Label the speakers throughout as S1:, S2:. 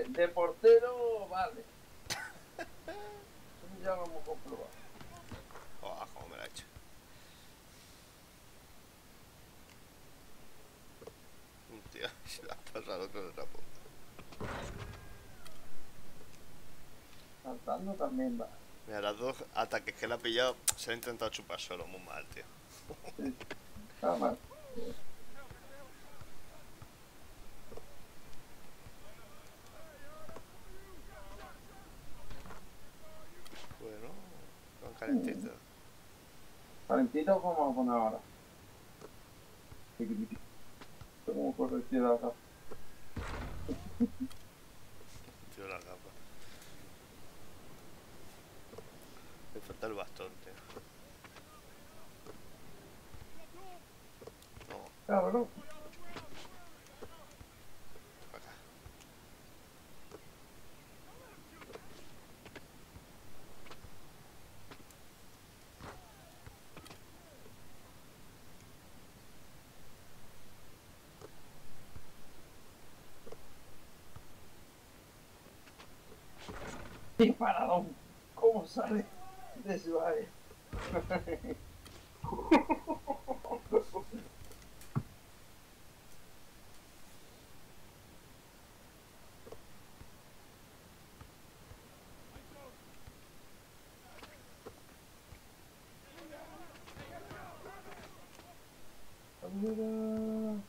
S1: de portero, vale. Eso ya lo hemos comprobado.
S2: Oh, cómo me la ha hecho. Tío, se la ha pasado con otra punta.
S1: Saltando también va.
S2: Mira, las dos ataques que le ha pillado se ha intentado chupar solo, muy mal, tío.
S1: Sí, está mal.
S2: Bueno, con calentito.
S1: Calentito, ¿cómo vamos a poner ahora? Como corregir acá.
S2: Tío, la capa. Le falta el bastón, tío. No,
S1: Cabrón.
S2: para acá.
S1: Disparadón. ¿Cómo sale de su área? Mira.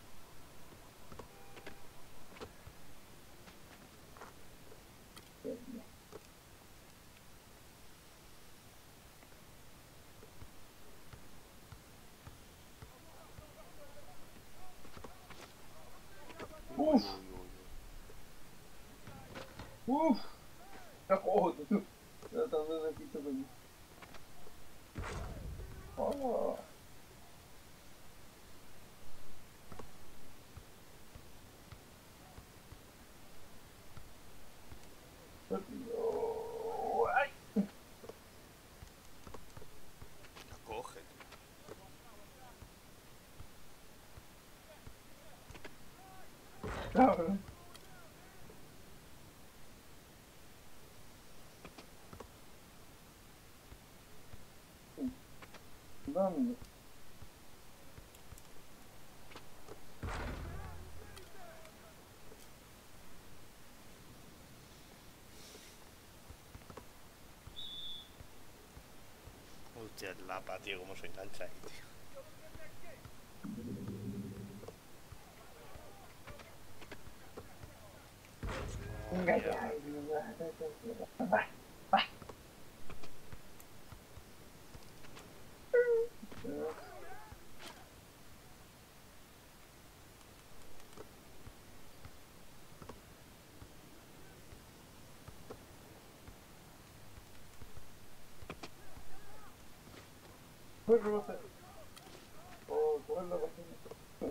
S2: Uy,
S1: Uf,
S2: uy, uy,
S1: uf. No jodas. Ya también me quito con... Oh. Oh. Ay.
S2: la coge, tío.
S1: Cabrón. ¿Dónde?
S2: Hostia, el lapa, tío, cómo se engancha ahí, tío. Oh,
S1: Venga
S2: mierda.
S1: ya. Va, va. Fue rosa. Oh, ¿cuál es la página?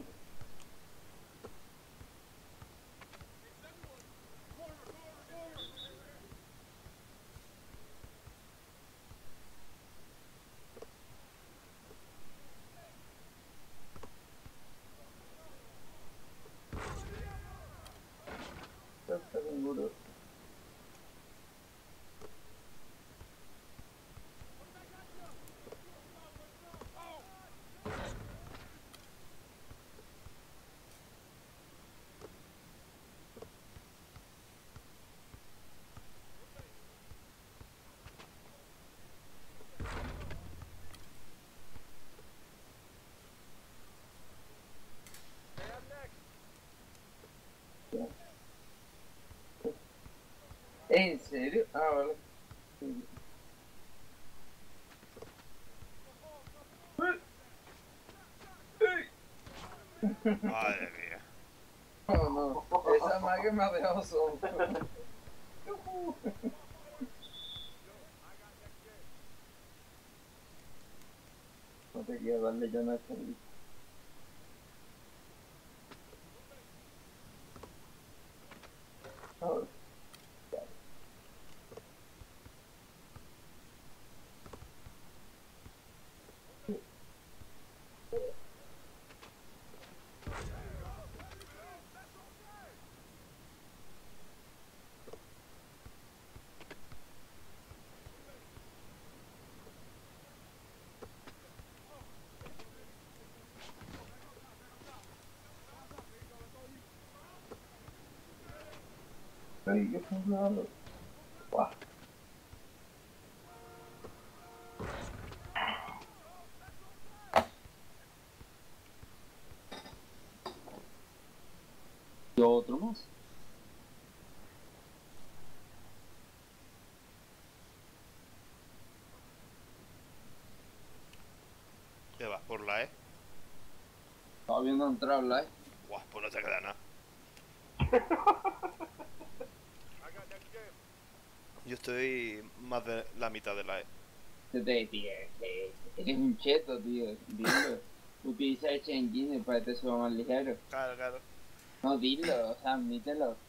S1: Está seguro. ¿En serio? Ah, vale.
S2: Madre mía.
S1: No, no. Esa magia me ha dejado solo. No te quiero darle ya nada. Ahora. Ay, qué raro. Guau.
S3: ¿Y otro más?
S2: ¿Qué vas por la E?
S3: Estaba viendo entrar la
S2: Guau, pues no te queda nada. Yo estoy más de la mitad de la E.
S3: tío, eres un cheto, tío. Dilo. Utiliza el engine para que te suba más ligero.
S2: Claro, claro.
S3: No, dilo, o sea, admítelo.